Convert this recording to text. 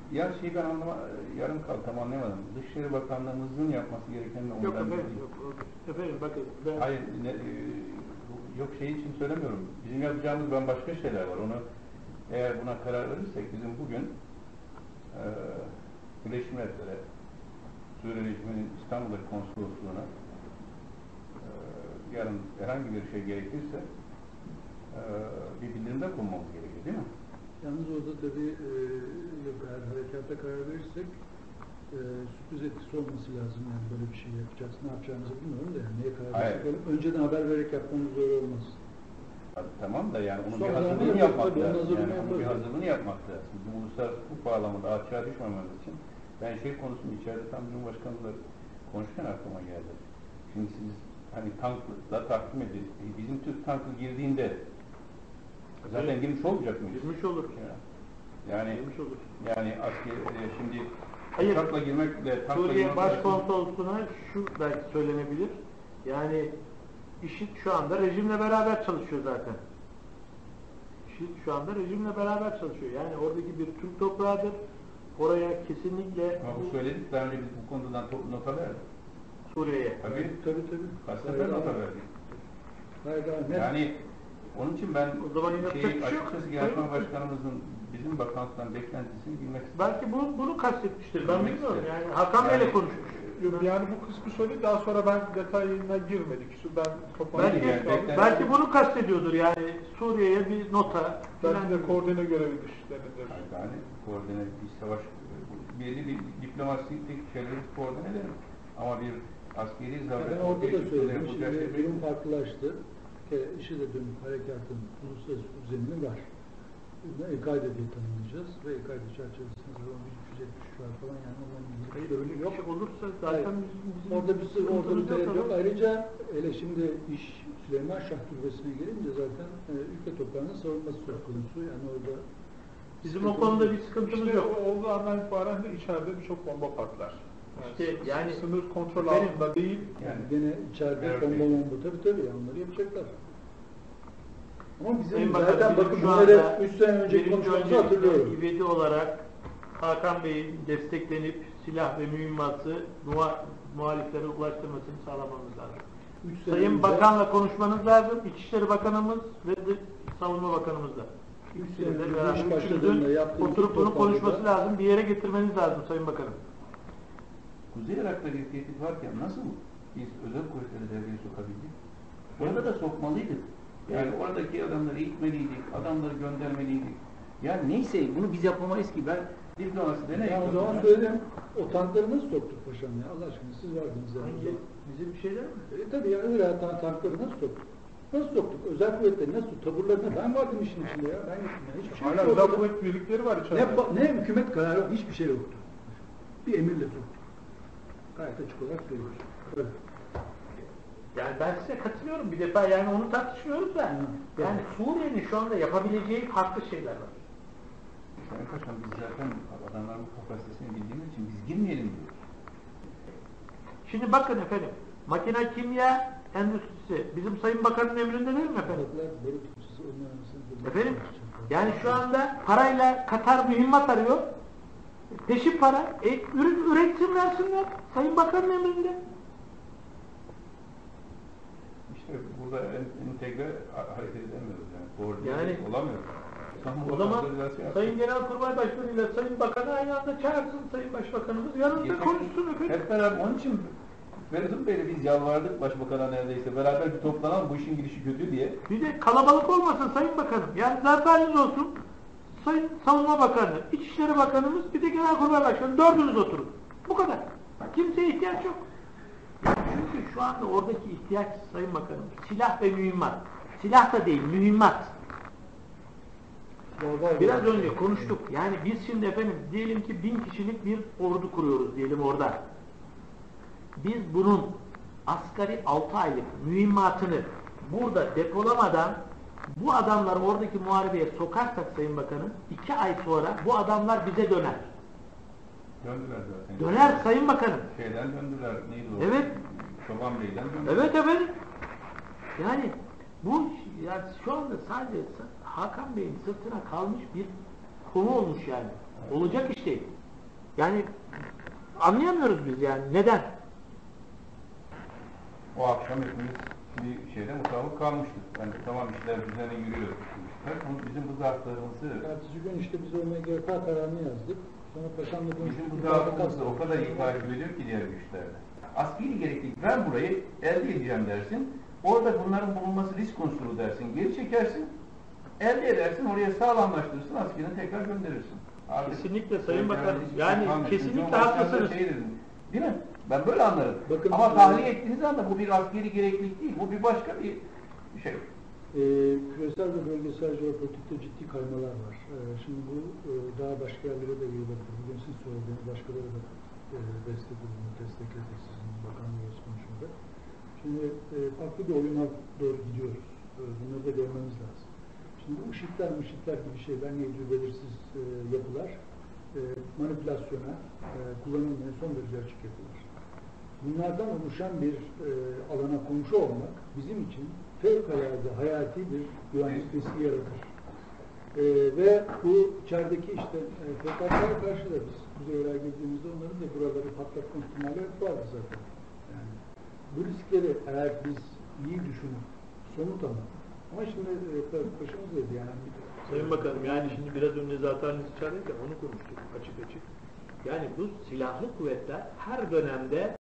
Ya ben yarım kaldı, tam anlayamadım. Dışişleri Bakanlığımızın yapması gerekenle ondan Yok efendim, değil. yok. Efendim bakın ben... Hayır, yok için söylemiyorum. Bizim yapacağımız bambaşka şeyler var. Onu eğer buna karar verirsek bizim bugün Birleşmiş Milletler'e, Suriye rejiminin İstanbul'daki konsolosluğuna yarın herhangi bir şey gerekirse bir bildirimde bulunmamız gerekiyor, değil mi? Yalnız orada tabii yok, eğer harekata karar verirsek sürpriz etkisi olması lazım. Yani böyle bir şey yapacağız. Ne yapacağımızı bilmiyorum da yani neye karar verirsek önceden haber vererek yapmamız zor olmaz. Tamam da yani onun Sonra bir hazırlığını yapmak tabii, lazım. hazırlığını Yani onun bir yaparız. hazırlığını yapmak lazım. Bizim uluslararası hukuk bağlamında açığa düşmememiz için ben konusunu içeride tam Cumhurbaşkanımla konuşurken aklıma geldi. Şimdi siz hani tankla takdim edin. Bizim Türk tankı girdiğinde zaten girmiş olmayacak mıyız? Girmiş olur. Yani girmiş olur. Yani asker şimdi Hayır, uçakla girmekle tankla Suriye girmek Başkonsolosluğu'na şu belki söylenebilir. Yani IŞİD şu anda rejimle beraber çalışıyor zaten. IŞİD şu anda rejimle beraber çalışıyor. Yani oradaki bir Türk toprağıdır. Oraya kesinlikle... Ama bu söyledik, daha önce biz bu konudan nota verdik. Suriye'ye. Tabii. Kaç sefer Hayır, nota verdik. Hayır, Yani onun için ben o zaman yapacak bir şey yok. açıkçası Genelkurmay Başkanımızın bizim bakanlıktan beklentisini bilmek istedim. Belki bunu kastetmiştir. Ben Bilmek bilmiyorum. isterim. Yani Hakan Bey'le konuşmuş. Yani bu kısmı söyledi, daha sonra ben detayına girmedik. Ben Belki bunu kastediyordur yani Suriye'ye bir nota. belki de koordine görevi dışlarıdır. Yani koordine bir savaş, belli bir diplomatik şeyleri koordine edelim. Ama bir askeri zavret... Ben orada da söyledim. Şimdi durum farklılaştı. IŞİD'e dönük harekatın uluslararası zemini var. El-Kaide diye tanımlayacağız ve El-Kaide çerçevesinde 1373 var falan, yani onların ilgili. Hayır, öyle yok. Şey olursa zaten bizim orada bir talep yok. Ayrıca hele şimdi iş Süleyman Şah Türbesi'ne gelince zaten ülke toprağının savunması söz konusu. Yani orada bizim o konuda bir sıkıntımız işte yok. olduğu andan itibaren de içeride birçok bomba patlar. Yani sınır kontrol altında değil. yani gene içeride bomba tabii onları yapacaklar. Ama bizim zaten bakın bunları 3 sene önce konuşmamızı hatırlıyorum. İvedi olarak Hakan Bey'in desteklenip silah ve mühimmatı muhaliflere ulaştırmasını sağlamamız lazım. Sayın Bakan'la konuşmanız lazım. İçişleri Bakanımız ve Savunma Bakanımızla. Üçünüzün oturup bunu konuşması lazım. Bir yere getirmeniz lazım Sayın Bakanım. Kuzey Irak'ta bir tehdit varken nasıl biz özel kuvvetleri devreye sokabildik? Orada da sokmalıydık. Yani oradaki adamları eğitmeliydik, adamları göndermeliydik. Yani neyse bunu biz yapamayız ki. Ben diplomaside ne o zaman söyledim. O tankları nasıl soktuk paşam ya? Allah aşkına siz vardınız yani. Bizim bir şeyler mi? Tabii ya, Irak'tan tankları nasıl soktuk? Nasıl soktuk? Özel kuvvetleri nasıl soktuk? Taburlarına ben vardım işin içinde ya. Ben gittim ya. Hiçbir şey Hala özel kuvvet birlikleri var içeride. Ne hükümet kararı yok. Hiçbir şey yoktu. Bir emirle soktuk. Gayet açık olarak söylüyoruz. Öyle. Yani ben size katılıyorum bir defa, yani onu tartışmıyoruz da yani Suriye'nin şu anda yapabileceği farklı şeyler var. Sayın Paşam, biz zaten adamların kapasitesini bildiğimiz için biz girmeyelim diyoruz. Şimdi bakın efendim, makine kimya endüstrisi bizim Sayın Bakan'ın emrinde değil mi efendim? Efendim, yani şu anda parayla Katar mühimmat arıyor. Peşin para. Üretsin versinler. Sayın Bakan'ın emrinde. İşte burada entegre hareket edemiyoruz yani. Koordine olamıyor. O zaman Sayın Genelkurmay Başkanı ile Sayın Bakan'ı aynı anda çağırsın Sayın Başbakanımız. Yanında konuşsun efendim. Hep beraber, onun için Feridun Bey'le biz yalvardık Başbakan'a neredeyse. Beraber bir toplanalım, bu işin gidişi kötü diye. Bir de kalabalık olmasın Sayın Bakanım. Yani zaferiniz olsun. Sayın Savunma Bakanı, İçişleri Bakanımız, bir de Genelkurmay Başkanı. Dördünüz oturun. Bu kadar. Kimseye ihtiyaç yok. Çünkü şu anda oradaki ihtiyaç Sayın Bakanım silah ve mühimmat. Silah da değil, mühimmat. Biraz önce konuştuk. Yani biz şimdi efendim diyelim ki 1000 kişilik bir ordu kuruyoruz diyelim orada. Biz bunun asgari 6 aylık mühimmatını burada depolamadan bu adamları oradaki muharebeye sokarsak Sayın Bakanım 2 ay sonra bu adamlar bize döner. Döndüler zaten. Döner Sayın Bakanım. Şeyden döndüler. Neydi o? Evet. Çoban Bey'den döndüler. Evet efendim. Yani bu yani şu anda sadece Hakan Bey'in sırtına kalmış bir konu olmuş yani. Olacak iş değil. Yani anlayamıyoruz biz yani. Neden? O akşam hepimiz bir şeyde mutabık kalmıştık. Yani tamam işler düzene yürüyor demişler. Bizim bu zaaflarımızı, Ertesi gün işte biz o MGK kararını yazdık. Sonra paşamla bizim konuştuk. bu zaafımızı o kadar iyi takip ediyor ki diğer güçlerle. Askeri gereklilik, ben burayı elde edeceğim dersin. Orada bunların bulunması risk unsuru dersin. Geri çekersin. Elde edersin, oraya sağlamlaştırırsın, askerini tekrar gönderirsin. Kesinlikle Sayın Bakanım. hiçbir Yani şey kalmıyor. kesinlikle Cumhurbaşkanı da haklısınız. şey dedi, değil mi? Ben böyle anlarım. Bakın, ama tahliye ettiğiniz anda bu bir askeri gereklilik değil. Bu bir başka bir şey. Küresel ve bölgesel jeopolitikte ciddi kaymalar var. Şimdi bu daha başka yerlere de yayılabilir. Bugün siz söylediğiniz başkaları da destekledi sizin bakanlığınız konuşmada. Şimdi farklı bir oyuna doğru gidiyoruz. Bunları da görmemiz lazım. Şimdi bu ışıklar gibi şeyler neydi belirsiz yapılar manipülasyona kullanılmaya son derece açık yapılar. Bunlardan oluşan bir alana komşu olmak bizim için fevkalade hayati bir güvenlik riski yaratır. Ve bu içerideki işte PKK'ya karşı da biz kuzeyler girdiğimizde onların da buraları patlatma ihtimali vardı zaten. Yani bu riskleri eğer biz iyi düşünüp somut ama şimdi paşamız dedi yani. Sayın Bakanım yani şimdi biraz önce zaten içerideyken onu konuştuk açık açık. Yani bu silahlı kuvvetler her dönemde